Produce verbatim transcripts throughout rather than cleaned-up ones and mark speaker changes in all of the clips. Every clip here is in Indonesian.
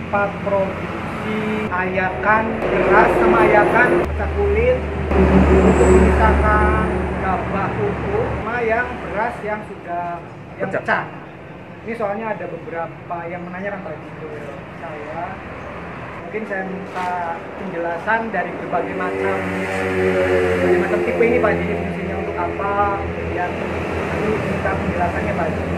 Speaker 1: tempat produksi ayakan beras sama ayakan pecah kulit untuk memisahkan gabah utuh sama yang beras yang sudah yang
Speaker 2: Pecah.
Speaker 1: pecah. Ini soalnya ada beberapa yang menanyakan tadi ke saya. Mungkin saya minta penjelasan dari berbagai macam berbagai macam tipe ini Pak Haji, fungsinya untuk apa, kemudian ini minta penjelasannya Pak Haji.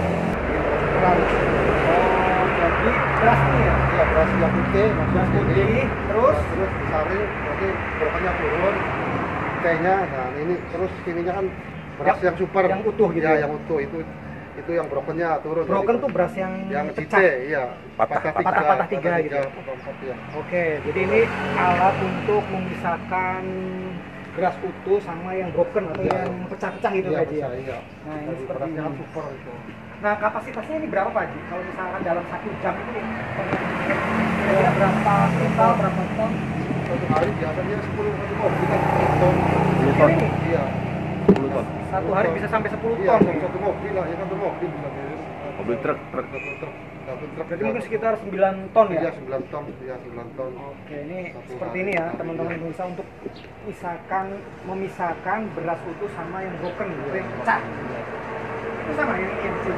Speaker 1: Oh, jadi beras ini ya?
Speaker 3: Iya, beras yang putih,
Speaker 1: Beras putih, terus
Speaker 3: terus disaring, nanti berokannya turun, T-nya, nah ini terus sininya kan beras
Speaker 1: Yang-
Speaker 3: yang, super,
Speaker 1: yang utuh gitu
Speaker 3: ya,
Speaker 1: ya?
Speaker 3: yang utuh itu itu yang brokennya turun.
Speaker 1: broken
Speaker 3: Jadi,
Speaker 1: tuh beras yang,
Speaker 3: yang C
Speaker 1: pecah.
Speaker 3: T, iya,
Speaker 2: Patah,
Speaker 3: tiga,
Speaker 1: patah-patah tiga gitu.
Speaker 3: patah empat, ya.
Speaker 1: Oke, jadi ini alat untuk memisahkan beras utuh sama yang broken atau
Speaker 3: Iya.
Speaker 1: yang pecah-pecah gitu
Speaker 3: Iya,
Speaker 1: Pak Haji ya?
Speaker 3: bisa, iya.
Speaker 1: Nah, ini
Speaker 3: Jadi
Speaker 1: seperti
Speaker 3: berasnya kan
Speaker 1: ini.
Speaker 3: super itu.
Speaker 1: Nah, kapasitasnya ini berapa Pak Haji? Kalau misalkan dalam satu jam itu kira-kira berapa kuintal, berapa ton?
Speaker 3: Satu hari biasanya sepuluh satu mobil kan sepuluh ton.
Speaker 2: sepuluh ton.
Speaker 1: Ini
Speaker 3: Iya.
Speaker 2: sepuluh ton.
Speaker 1: satu hari bisa sampai sepuluh
Speaker 3: Iya,
Speaker 1: ton.
Speaker 3: satu mobil lah, ya satu mobil bisa.
Speaker 2: Mobil truk, truk.
Speaker 3: Satu truk, satu truk.
Speaker 1: Berarti mungkin sekitar sembilan ton ya?
Speaker 3: Iya, sembilan ton, iya sembilan ton.
Speaker 1: Oke, ini
Speaker 3: Satu
Speaker 1: seperti
Speaker 3: hari.
Speaker 1: ini ya teman-teman bisa untuk misalkan memisahkan beras utuh sama yang broken gitu, yang pecah. Itu sama yang ini di sini.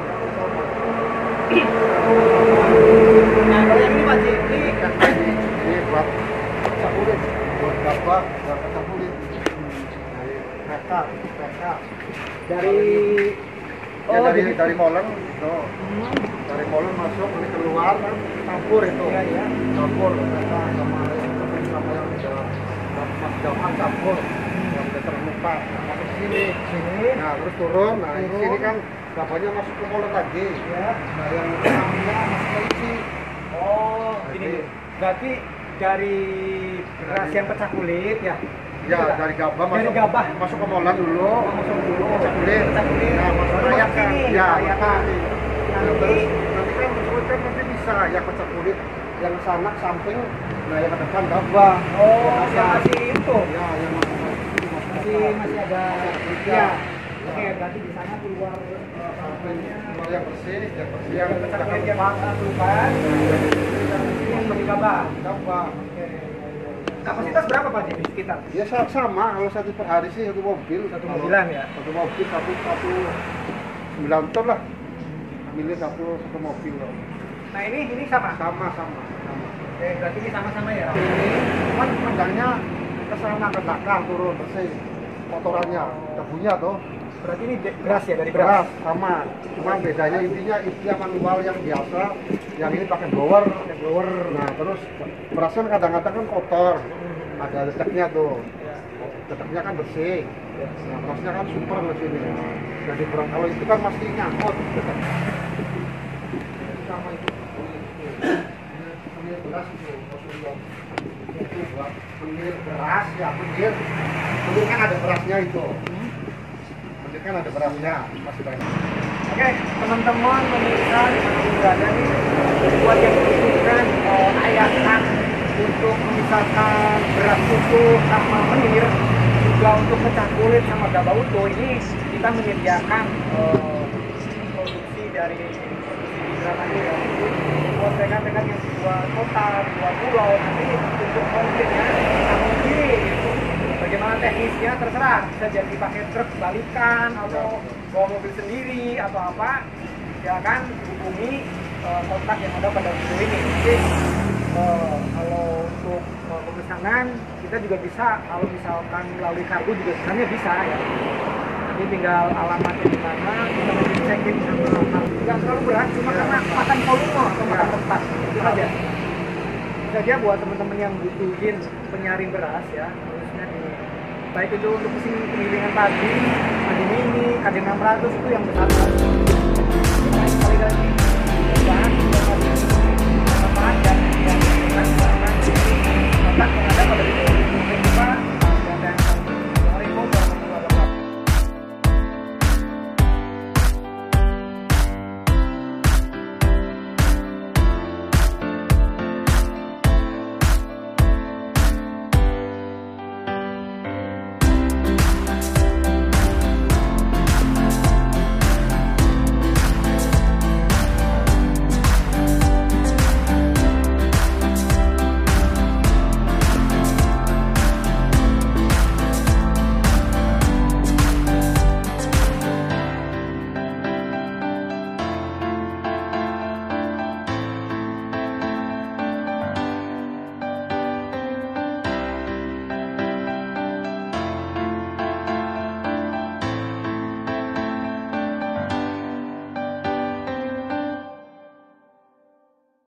Speaker 1: Nah, kalau yang ini Pak Haji, ini kan
Speaker 3: Ini buat pecah kulit, buat gabah, buat pecah kulit. Dari mereka, mereka.
Speaker 1: dari
Speaker 3: Ya, dari
Speaker 1: jadi-
Speaker 3: dari molen, tuh.
Speaker 1: Hmm,
Speaker 3: Dari molen masuk, ini keluar, kan, campur itu.
Speaker 1: Iya, iya.
Speaker 3: Campur mereka sama yang sama yang sudah mas jaman campur, yang sudah terlupa. Masuk sini.
Speaker 1: sini.
Speaker 3: Nah, terus turun. Nah, di
Speaker 1: Turun.
Speaker 3: sini kan gabahnya masuk ke molen lagi.
Speaker 1: Ya.
Speaker 3: Nah, yang utamanya masuk ke isi.
Speaker 1: Oh, gini.
Speaker 3: Jadi-
Speaker 1: Berarti dari beras yang pecah kulit ya.
Speaker 3: Ya,
Speaker 1: Iya.
Speaker 3: dari gabah
Speaker 1: Dari
Speaker 3: masuk,
Speaker 1: gabah.
Speaker 3: masuk ke molen dulu.
Speaker 1: Masuk dulu
Speaker 3: Pecah kulit.
Speaker 1: pecah kulit.
Speaker 3: Nah, masuk
Speaker 1: Baru
Speaker 3: ke
Speaker 1: masuk
Speaker 3: ayakan.
Speaker 1: sini,
Speaker 3: Ya,
Speaker 1: ayakan.
Speaker 3: Nah,
Speaker 1: Nanti
Speaker 3: terus nanti kan masuk kan nanti bisa yang pecah kulit, yang sana samping, nah yang ke depan gabah.
Speaker 1: oh,
Speaker 3: Yang
Speaker 1: yang masih itu.
Speaker 3: Ya, yang masih
Speaker 1: Masih masih ada
Speaker 3: ya.
Speaker 1: ya. Oke, berarti di sana keluar eh, sampingnya
Speaker 3: Keluar yang bersih, yang bersih
Speaker 1: yang
Speaker 3: yang
Speaker 1: pecah
Speaker 3: pecah
Speaker 1: kulit
Speaker 3: kulit
Speaker 1: yang keluar. Ini yang lebih gabah.
Speaker 3: gabah.
Speaker 1: Oke. Kapasitas berapa Pak Haji di sekitar?
Speaker 3: Ya sa- sama, kalau satu per hari sih satu mobil.
Speaker 1: Satu
Speaker 3: Kalau
Speaker 1: mobilan ya?
Speaker 3: Satu mobil satu satu sembilan ton lah. Milih satu satu mobil loh.
Speaker 1: Nah, ini ini sama.
Speaker 3: Sama sama. sama.
Speaker 1: Oke, berarti ini sama-sama ya.
Speaker 3: Ini cuman pandangnya ke sana ke belakang turun bersih kotorannya, debunya tuh.
Speaker 1: Berarti ini de- beras ya dari
Speaker 3: Beras
Speaker 1: beras.
Speaker 3: sama, cuma bedanya intinya intinya manual yang biasa, yang ini pakai blower.
Speaker 1: Pakai blower.
Speaker 3: Nah terus berasnya kan kadang-kadang kan kotor, ada deteknya tuh, deteknya kan bersih. Nah berasnya kan super di sini. Jadi beras kalau itu kan masih nyangkut. Sama itu. Ini beras itu, itu buat penir beras ya penir. Penir kan ada berasnya itu. Penir kan ada berasnya, masih banyak.
Speaker 1: Oke, teman-teman pemirsa dimanapun berada nih, buat yang membutuhkan eh, ayakan untuk memisahkan beras utuh sama menir, juga untuk pecah kulit sama gabah utuh, ini kita menyediakan eh, produksi dari produksi di Indramayu ya. Buat rekan-rekan yang di luar kota, di luar pulau, nanti untuk konfliknya kamu sendiri gitu. Bagaimana teknisnya terserah, bisa jadi pakai truk balikan atau bawa mobil sendiri atau apa, ya kan hubungi uh, kontak yang ada pada video ini. Jadi uh, kalau untuk uh, pemesanan kita juga bisa, kalau misalkan melalui kargo juga sebenarnya bisa ya. Nanti tinggal alamatnya di mana, kita nanti cekin sama kargo. Nggak terlalu berat, cuma karena makan volume atau makan tempat, itu saja. Itu saja buat teman-teman yang butuhin penyaring beras ya, harusnya di baik itu untuk mesin penggilingan padi, padi mini, K D enam ratus itu yang besar. Sekali lagi,